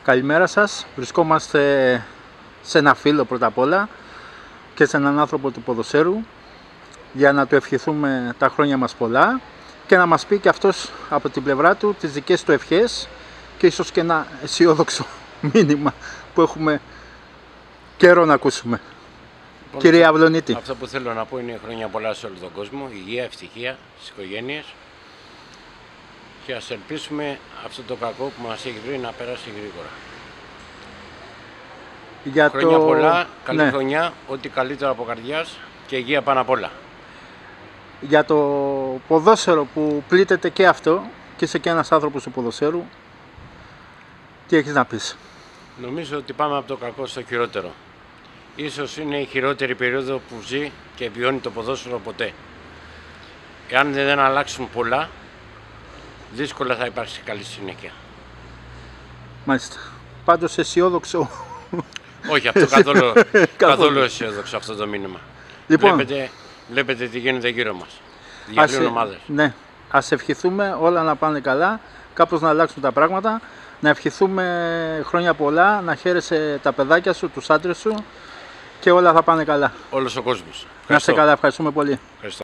Καλημέρα σας. Βρισκόμαστε σε ένα φίλο πρώτα απ' όλα και σε έναν άνθρωπο του ποδοσφαίρου για να του ευχηθούμε τα χρόνια μας πολλά και να μας πει και αυτός από την πλευρά του τις δικές του ευχές και ίσως και ένα αισιόδοξο μήνυμα που έχουμε καιρό να ακούσουμε. Λοιπόν, κύριε Αυλονίτη. Αυτό που θέλω να πω είναι χρόνια πολλά σε όλο τον κόσμο, υγεία, ευτυχία στις οικογένειες και ας ελπίσουμε αυτό το κακό που μας έχει βρει να περάσει γρήγορα. Για χρόνια πολλά, καλή χρονιά, ό,τι καλύτερο από καρδιάς και υγεία πάνω απ' όλα. Για το ποδόσφαιρο που πλήττεται και αυτό και είσαι και ένας άνθρωπος του ποδοσφαίρου, τι έχεις να πεις? Νομίζω ότι πάμε από το κακό στο χειρότερο. Ίσως είναι η χειρότερη περίοδο που ζει και βιώνει το ποδόσφαιρο ποτέ. Εάν δεν αλλάξουν πολλά, δύσκολα θα υπάρξει καλή συνέχεια. Μάλιστα. Πάντως αισιόδοξο. Όχι, αυτό καθόλου αισιόδοξο αυτό το μήνυμα. Λοιπόν, βλέπετε τι γίνεται γύρω μας. Διαλύουν ομάδες. Ναι, ας ευχηθούμε όλα να πάνε καλά, κάπως να αλλάξουν τα πράγματα. Να ευχηθούμε χρόνια πολλά, να χαίρεσαι τα παιδάκια σου, τους άντρες σου και όλα θα πάνε καλά. Όλος ο κόσμος. Να είστε καλά, ευχαριστούμε πολύ. Ευχαριστώ.